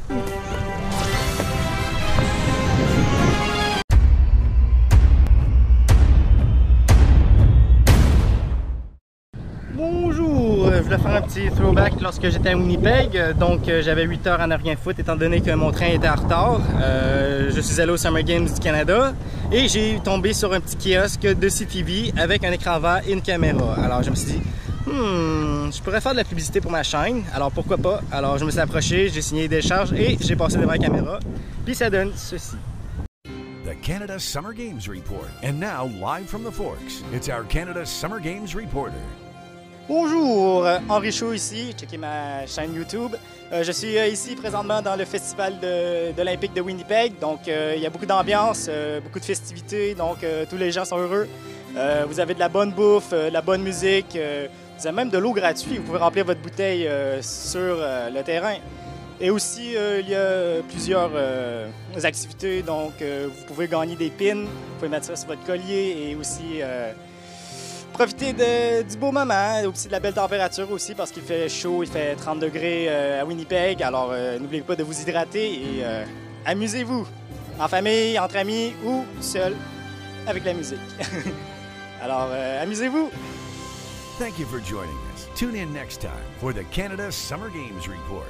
Bonjour, je voulais faire un petit throwback lorsque j'étais à Winnipeg, donc j'avais 8 heures à ne rien foutre étant donné que mon train était en retard. Je suis allé au Summer Games du Canada et j'ai tombé sur un petit kiosque de CTV avec un écran vert et une caméra. Alors je me suis dit, je pourrais faire de la publicité pour ma chaîne, alors pourquoi pas? Alors je me suis approché, j'ai signé des décharges et j'ai passé devant la caméra, puis ça donne ceci. The Canada Summer Games Report. And now, live from the Forks, it's our Canada Summer Games Reporter. Bonjour, Henri Chaud ici, checkez ma chaîne YouTube. Je suis ici présentement dans le festival d'Olympique de Winnipeg, donc il y a beaucoup d'ambiance, beaucoup de festivités, donc tous les gens sont heureux. Vous avez de la bonne bouffe, de la bonne musique, vous avez même de l'eau gratuite, vous pouvez remplir votre bouteille sur le terrain. Et aussi, il y a plusieurs activités, donc vous pouvez gagner des pins, vous pouvez mettre ça sur votre collier et aussi profiter du beau moment, aussi de la belle température aussi parce qu'il fait chaud, il fait 30 degrés à Winnipeg, alors n'oubliez pas de vous hydrater et amusez-vous en famille, entre amis ou seul avec la musique. Alors amusez-vous! Thank you for joining us. Tune in next time for the Canada Summer Games Report.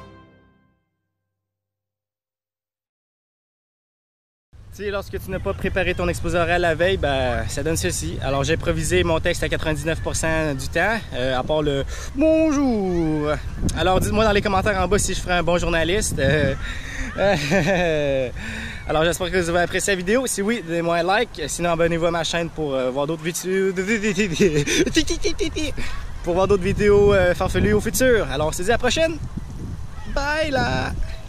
Tu sais, lorsque tu n'as pas préparé ton exposé oral la veille, ben, ça donne ceci. Alors, j'ai improvisé mon texte à 99% du temps, à part le « Bonjour ». Alors, dites-moi dans les commentaires en bas si je ferai un bon journaliste. Alors, j'espère que vous avez apprécié la vidéo. Si oui, donnez-moi un like. Sinon, abonnez-vous à ma chaîne pour voir d'autres vidéos. Pour voir d'autres vidéos farfelues au futur. Alors, on se dit à la prochaine. Bye là!